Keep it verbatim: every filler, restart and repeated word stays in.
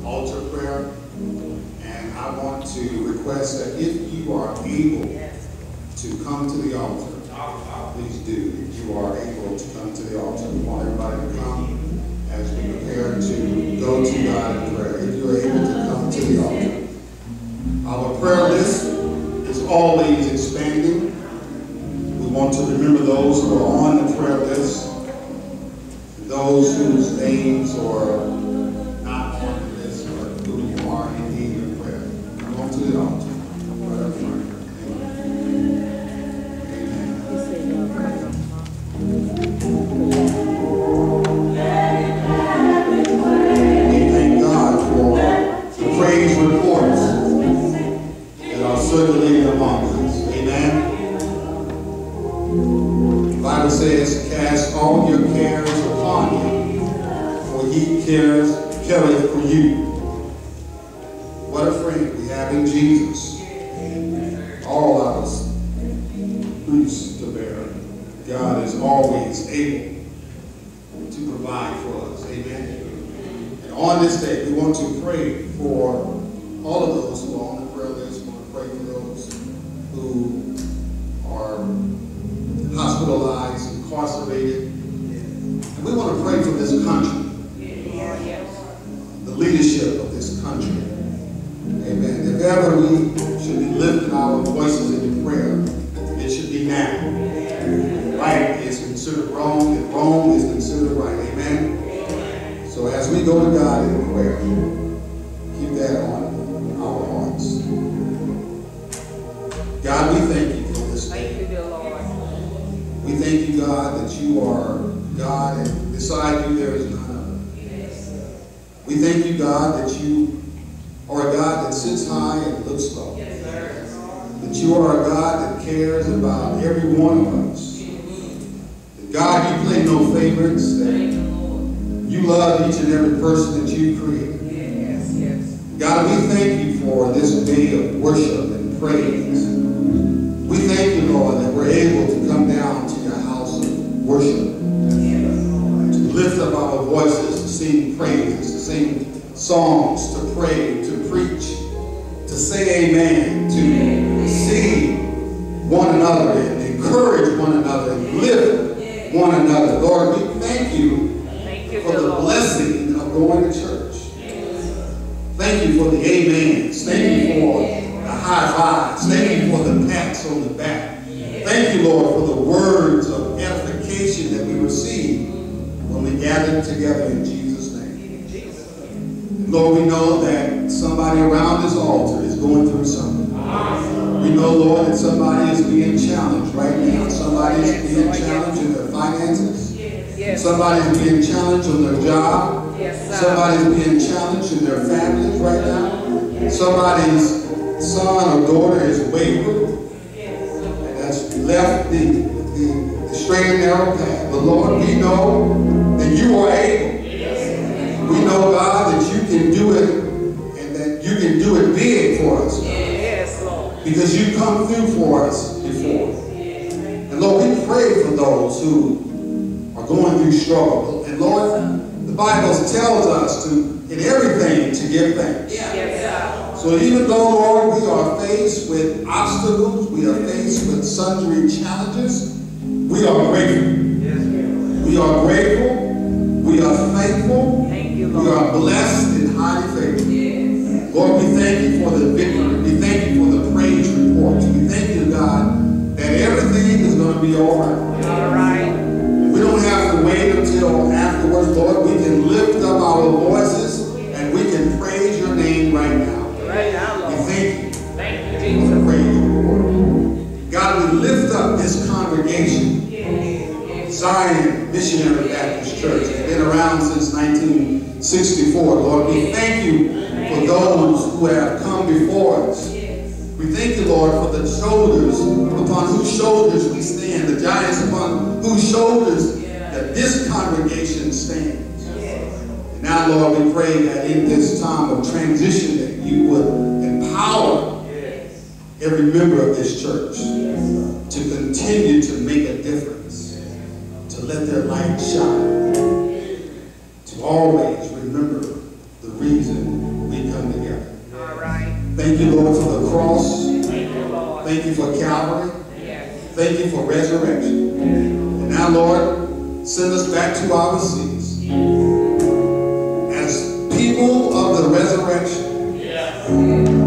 altar prayer. And I want to request that if you are able to come to the altar, please do. If you are able to come to the altar, we want everybody to come as we prepare to go to God in prayer. If you're able to come to the altar. Our prayer list is always expanding. We want to remember those who are on the prayer list, those whose names are not on the list, but who are in need of prayer. Come on to the altar. Right up front. Praise reports that are circulating among us. Amen. The Bible says, cast all your cares upon him, for he cares, careth for you. What a friend we have in Jesus. All our griefs to bear. God is always able to provide for us. Amen. On this day, we want to pray for all of those who are on the prayer list. We want to pray for those who are hospitalized, incarcerated. And we want to pray for this country, the leadership of this country. Amen. If ever we should be lifting our voices in prayer, it should be now. Right is considered wrong, and wrong is considered right. Amen. So as we go to God in prayer, keep that on our hearts. God, we thank you for this day. Thank you, dear Lord. We thank you, God, that you are God, and beside you there is none other. Yes. We thank you, God, that you are a God that sits high and looks low. Yes, sir. That you are a God that cares about every one of us. That God, you play no favorites. That you love each and every person that you created. Yes, yes. God, we thank you for this day of worship and praise. We thank you, Lord, that we're able to come down to your house of worship. Yes. To lift up our voices, to sing praises, to sing songs, to pray, to preach, to say amen, to see one another and encourage one another and lift one another. Lord, we thank you for the blessing of going to church. Thank you for the amens. Thank you for the high fives. Thank you for the pats on the back. Thank you, Lord, for the words of edification that we receive when we gather together in Jesus' name. And Lord, we know that somebody around this altar is going through something. We know, Lord, that somebody is being challenged right now. Somebody is being challenged in their finances. Yes. Somebody's being challenged on their job. Yes, somebody's being challenged in their families right now. Yes. Somebody's son or daughter is wayward yes. and has left the, the, the straight and narrow path. But Lord, we know that you are able. Yes. We know, God, that you can do it and that you can do it big for us. Yes, Lord. Because you come through for us before. Yes. And Lord, we pray for those who are going through struggle. And Lord, the Bible tells us to, in everything, to give thanks. Yes. So even though, Lord, we are faced with obstacles, we are faced with sundry challenges, we are grateful. Yes. We are grateful. We are thankful. Thank you, Lord. We are blessed and highly favored. Yes. Lord, we thank you for the victory. We thank you for the praise reports. We thank you, God, that everything is going to be all right. All right. We don't have to wait until afterwards, Lord. We can lift up our voices and we can praise your name right now. Right now, Lord. We thank you. Thank you, Jesus. For the praise report. God, we lift up this congregation, Zion Missionary Baptist Church. It's been around since nineteen sixty-four. Lord, we thank you for those who have come before us. We thank you, Lord, for the shoulders upon whose shoulders we stand, the giants upon whose shoulders that this congregation stands. And now, Lord, we pray that in this time of transition that you would empower every member of this church to continue to make a difference, to let their light shine, to always remember the reason Thank you, Lord, for the cross. Thank you for Calvary. Thank you for resurrection. And now, Lord, send us back to our seats as people of the resurrection.